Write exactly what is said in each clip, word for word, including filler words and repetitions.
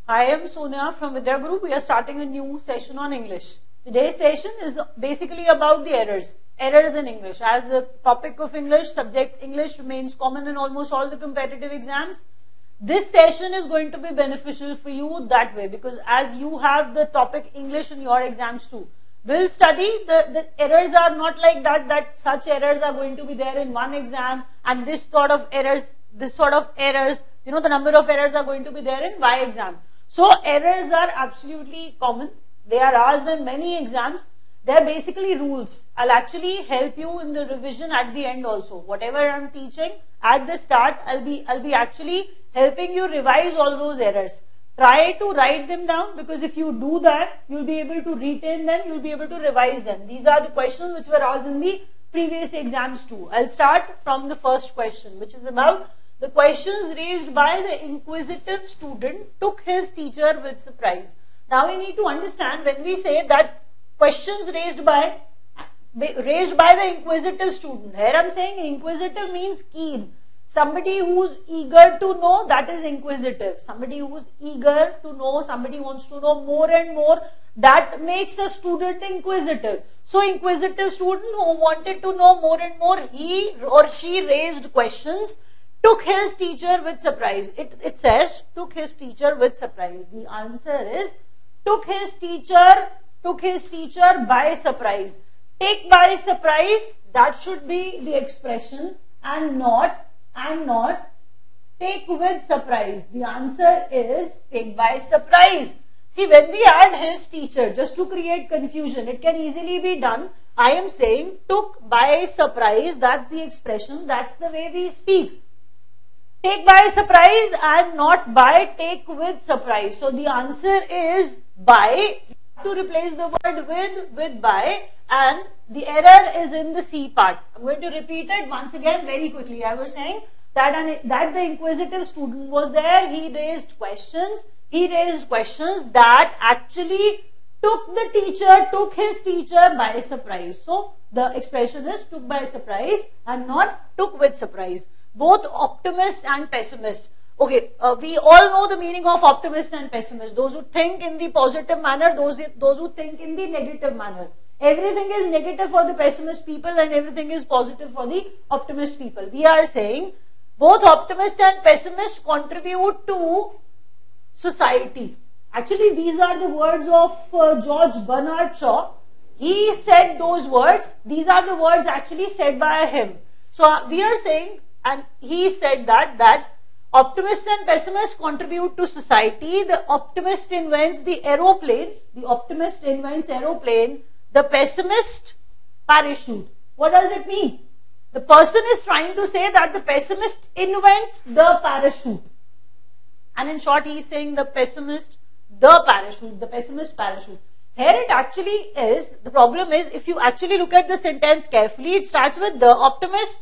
I am Sonia from Vidya Group. We are starting a new session on English. Today's session is basically about the errors. Errors in English. As the topic of English, subject English remains common in almost all the competitive exams. This session is going to be beneficial for you that way, because as you have the topic English in your exams too. We'll study, the, the errors are not like that, that such errors are going to be there in one exam and this sort of errors, this sort of errors, you know, the number of errors are going to be there in Y exam. So errors are absolutely common. They are asked in many exams. They are basically rules. I'll actually help you in the revision at the end also. Whatever I'm teaching at the start, I'll be, I'll be actually helping you revise all those errors. Try to write them down, because if you do that, you'll be able to retain them, you'll be able to revise them. These are the questions which were asked in the previous exams too. I'll start from the first question, which is about the questions raised by the inquisitive student took his teacher with surprise. Now we need to understand, when we say that questions raised by raised by the inquisitive student, here I'm saying inquisitive means keen. Somebody who's eager to know, that is inquisitive. Somebody who's eager to know, somebody wants to know more and more, that makes a student inquisitive. So inquisitive student who wanted to know more and more, he or she raised questions, took his teacher with surprise. It, it says, took his teacher with surprise. The answer is, took his teacher, took his teacher by surprise. Take by surprise, that should be the expression, and not and not take with surprise. The answer is take by surprise. See, when we add his teacher, just to create confusion, it can easily be done. I am saying took by surprise, that's the expression, that's the way we speak. Take by surprise and not by take with surprise. So the answer is by, to replace the word with, with by, and the error is in the C part. I'm going to repeat it once again very quickly. I was saying that, an, that the inquisitive student was there, he raised questions, he raised questions that actually took the teacher, took his teacher by surprise. So the expression is took by surprise and not took with surprise. Both optimist and pessimist. Okay, uh, we all know the meaning of optimist and pessimist. Those who think in the positive manner, those, those who think in the negative manner. Everything is negative for the pessimist people and everything is positive for the optimist people. We are saying both optimist and pessimist contribute to society. Actually, these are the words of uh, George Bernard Shaw. He said those words. These are the words actually said by him. So uh, we are saying, and he said that, that optimists and pessimists contribute to society. The optimist invents the aeroplane. The optimist invents aeroplane. The pessimist, parachute. What does it mean? The person is trying to say that the pessimist invents the parachute. And in short, he is saying the pessimist, the parachute, the pessimist parachute. Here it actually is, the problem is, if you actually look at the sentence carefully, it starts with the optimist,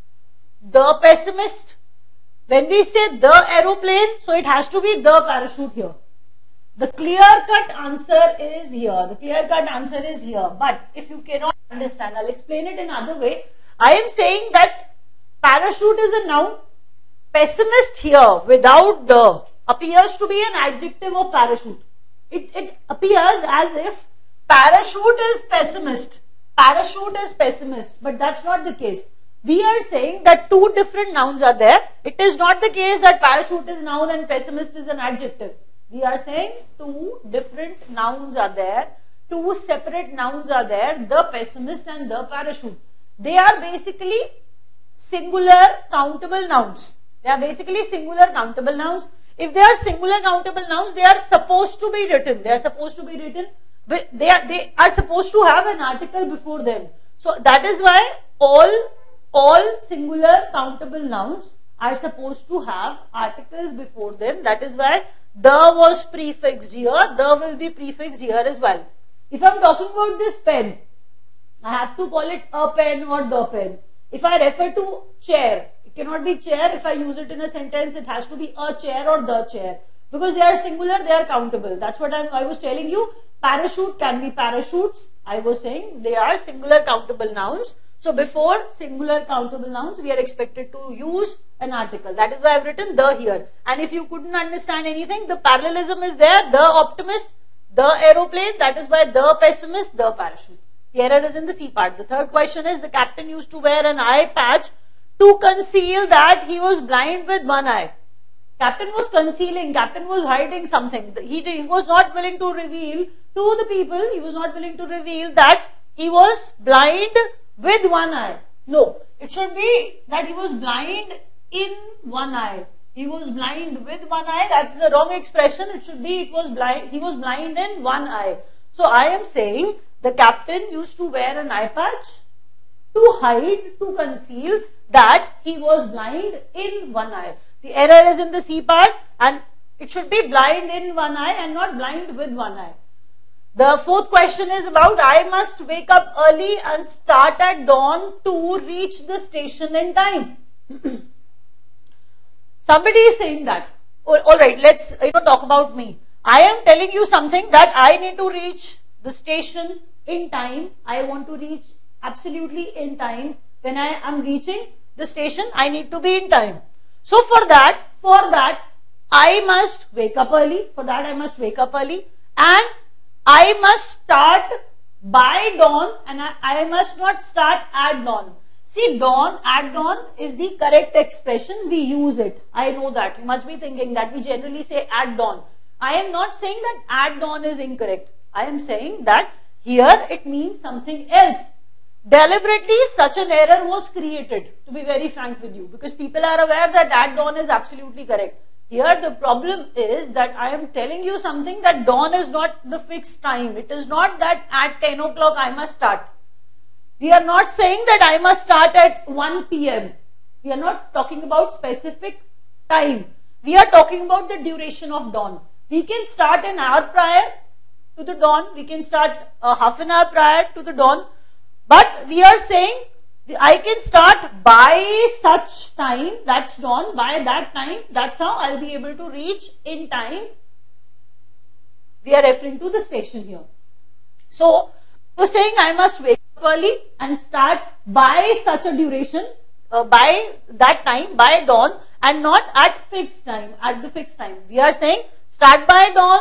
the pessimist. When we say the aeroplane, so it has to be the parachute here. The clear-cut answer is here. The clear-cut answer is here. But if you cannot understand, I'll explain it in another way. I am saying that parachute is a noun. Pessimist here, without the, appears to be an adjective of parachute. It, it appears as if parachute is pessimist. Parachute is pessimist. But that's not the case. We are saying that two different nouns are there. It is not the case that parachute is noun and pessimist is an adjective. We are saying two different nouns are there, two separate nouns are there, the pessimist and the parachute. They are basically singular countable nouns. They are basically singular countable nouns. If they are singular countable nouns, they are supposed to be written. They are supposed to be written. They are, they are supposed to have an article before them. So that is why all, all singular countable nouns are supposed to have articles before them. That is why the was prefixed here, the will be prefixed here as well. If I am talking about this pen, I have to call it a pen or the pen. If I refer to chair, it cannot be chair. If I use it in a sentence, it has to be a chair or the chair. Because they are singular, they are countable. That's what I'm, I was telling you. Parachute can be parachutes. I was saying they are singular countable nouns. So before singular countable nouns, we are expected to use an article. That is why I've written the here. And if you couldn't understand anything, the parallelism is there. The optimist, the aeroplane. That is why the pessimist, the parachute. The error is in the C part. The third question is the captain used to wear an eye patch to conceal that he was blind with one eye. Captain was concealing, captain was hiding something. He, he was not willing to reveal to the people, he was not willing to reveal that he was blind with one eye. No, it should be that he was blind in one eye. He was blind with one eye. That's the wrong expression. It should be it was blind. He was blind in one eye. So I am saying the captain used to wear an eye patch to hide, to conceal that he was blind in one eye. The error is in the C part, and it should be blind in one eye and not blind with one eye. The fourth question is about I must wake up early and start at dawn to reach the station in time. Somebody is saying that. All right, let's you know talk about me. I am telling you something that I need to reach the station in time. I want to reach absolutely in time. When I am reaching the station, I need to be in time. So for that, for that, I must wake up early. For that, I must wake up early. And I must start by dawn, and I, I must not start at dawn. See, dawn, at dawn is the correct expression. We use it. I know that. You must be thinking that we generally say at dawn. I am not saying that at dawn is incorrect. I am saying that here it means something else. Deliberately, such an error was created, to be very frank with you, because people are aware that at dawn is absolutely correct. Here the problem is that I am telling you something that dawn is not the fixed time. It is not that at ten o'clock I must start. We are not saying that I must start at one P M We are not talking about specific time. We are talking about the duration of dawn. We can start an hour prior to the dawn. We can start a half an hour prior to the dawn. But we are saying I can start by such time, that's dawn, by that time, that's how I'll be able to reach in time. We are referring to the station here. So, we're saying I must wake up early and start by such a duration, uh, by that time, by dawn, and not at fixed time, at the fixed time. We are saying start by dawn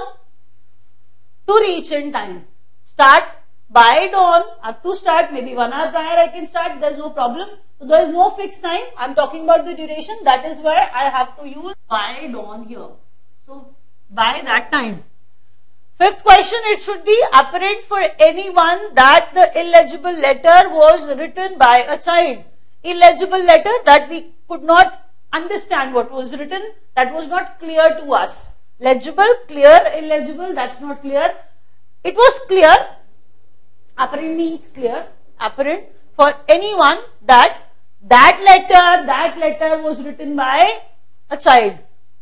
to reach in time. Start by dawn, I have to start, maybe one hour prior I can start, there is no problem. So there is no fixed time, I am talking about the duration, that is why I have to use by dawn here. So, by that time. Fifth question, it should be apparent for anyone that the illegible letter was written by a child. Illegible letter that we could not understand what was written, that was not clear to us. Legible, clear, illegible, that's not clear. It was clear. Apparent means clear, apparent for anyone that that letter, that letter was written by a child.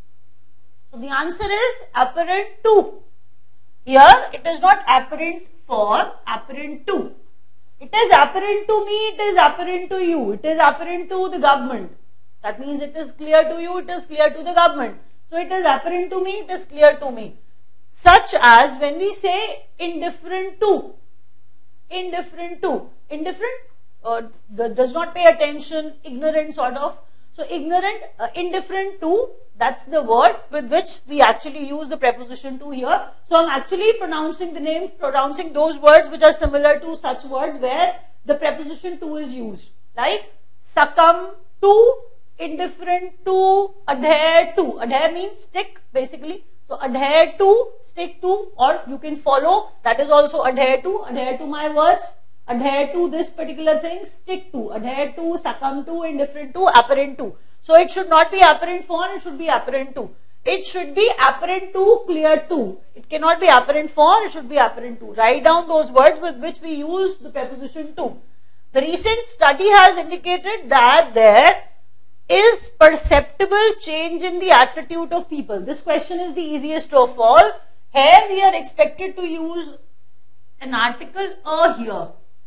So the answer is apparent to. Here it is not apparent for, apparent to. It is apparent to me, it is apparent to you, it is apparent to the government. That means it is clear to you, it is clear to the government. So it is apparent to me, it is clear to me. Such as when we say indifferent to. Indifferent to. Indifferent uh, does not pay attention, ignorant sort of. So ignorant, uh, indifferent to, that's the word with which we actually use the preposition to here. So I'm actually pronouncing the name, pronouncing those words which are similar to such words where the preposition to is used. Like succumb to, indifferent to, adhere to. Adhere means stick basically. So adhere to, stick to, or you can follow, that is also adhere to, adhere to my words, adhere to this particular thing, stick to, adhere to, succumb to, indifferent to, apparent to. So it should not be apparent for, it should be apparent to. It should be apparent to, clear to. It cannot be apparent for, it should be apparent to. Write down those words with which we use the preposition to. The recent study has indicated that there is perceptible change in the attitude of people. This question is the easiest of all. Here we are expected to use an article a here.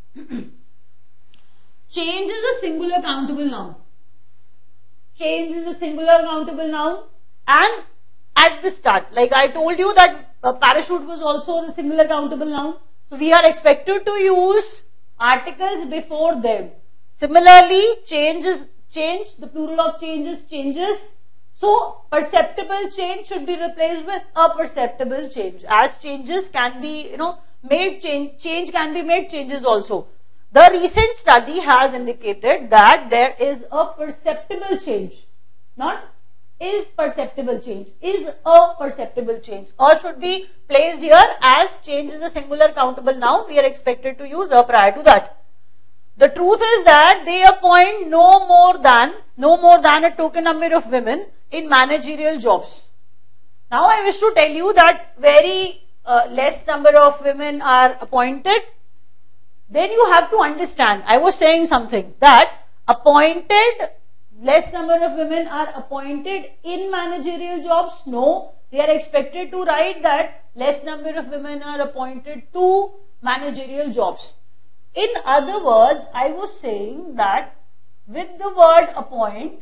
Change is a singular countable noun. Change is a singular countable noun, and at the start, like I told you that a parachute was also a singular countable noun. So we are expected to use articles before them. Similarly, change is change, the plural of change is changes. So, perceptible change should be replaced with a perceptible change. As changes can be, you know, made change, change can be made changes also. The recent study has indicated that there is a perceptible change, not is perceptible change, is a perceptible change. A should be placed here as change is a singular countable noun. We are expected to use a prior to that. The truth is that they appoint no more than, no more than a token number of women in managerial jobs. Now I wish to tell you that very uh, less number of women are appointed. Then you have to understand, I was saying something, that appointed, less number of women are appointed in managerial jobs. No, they are expected to write that less number of women are appointed to managerial jobs. In other words, I was saying that with the word appoint,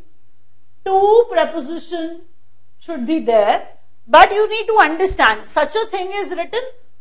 two preposition should be there, but you need to understand such a thing is written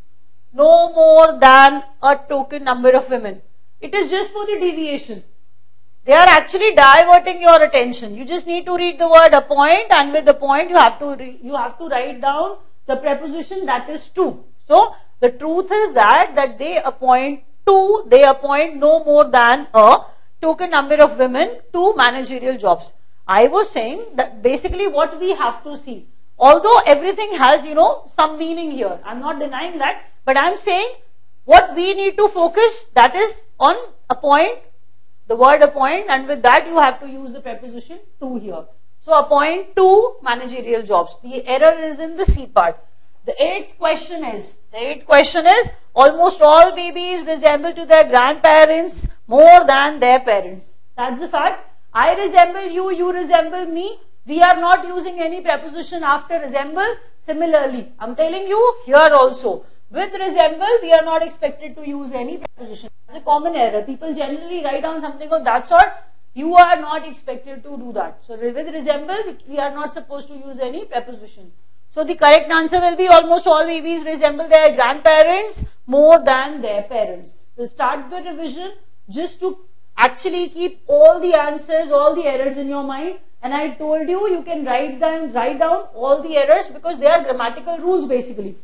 no more than a token number of women. It is just for the deviation. They are actually diverting your attention. You just need to read the word appoint, and with the point you have to re you have to write down the preposition that is to. So the truth is that that they appoint to, they appoint no more than a token number of women to managerial jobs. I was saying that basically what we have to see, although everything has, you know, some meaning here, I'm not denying that, but I'm saying what we need to focus, that is on appoint, the word appoint, and with that you have to use the preposition to here. So appoint to managerial jobs. The error is in the C part. The eighth question is, the eighth question is, almost all babies resemble to their grandparents more than their parents. That's the fact. I resemble you, you resemble me. We are not using any preposition after resemble. Similarly, I'm telling you here also, with resemble, we are not expected to use any preposition. It's a common error. People generally write down something of that sort. You are not expected to do that. So with resemble, we are not supposed to use any preposition. So the correct answer will be almost all babies resemble their grandparents more than their parents. We'll start the revision just to actually keep all the answers, all the errors in your mind. And I told you, you can write down, write down all the errors because they are grammatical rules basically.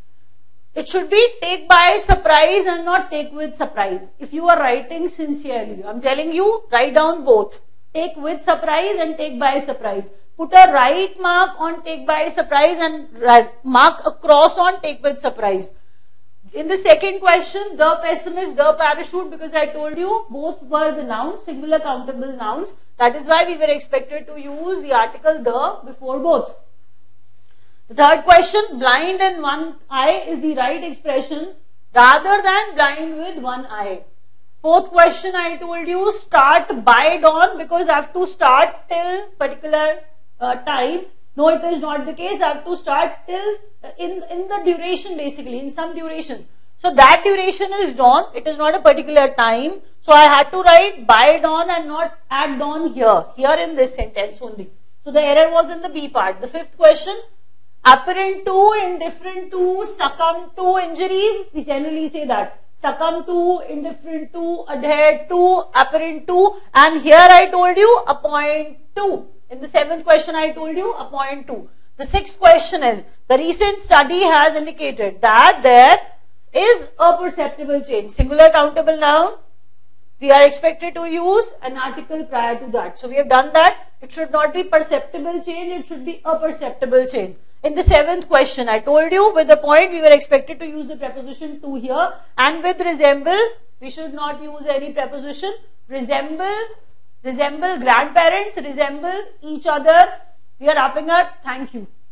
It should be take by surprise and not take with surprise. If you are writing sincerely, I'm telling you, write down both. Take with surprise and take by surprise. Put a right mark on take by surprise and mark a cross on take with surprise. In the second question, the pessimist, the parachute, because I told you both were the nouns, singular countable nouns. That is why we were expected to use the article the before both. The third question, blind in one eye is the right expression rather than blind with one eye. Fourth question, I told you start by dawn because I have to start till particular uh, time. No, it is not the case. I have to start till uh, in, in the duration basically, in some duration. So that duration is dawn. It is not a particular time. So I had to write by dawn and not at dawn here, here in this sentence only. So the error was in the B part. The fifth question, apparent to, indifferent to, succumb to injuries. We generally say that. Succumb to, indifferent to, adhere to, apparent to, and here I told you appoint to. In the seventh question I told you appoint to. The sixth question is, the recent study has indicated that there is a perceptible change. Singular countable noun, we are expected to use an article prior to that. So we have done that. It should not be perceptible change, it should be a perceptible change. In the seventh question, I told you with the point we were expected to use the preposition to here, and with resemble, we should not use any preposition. Resemble, resemble grandparents, resemble each other. We are wrapping up. Thank you.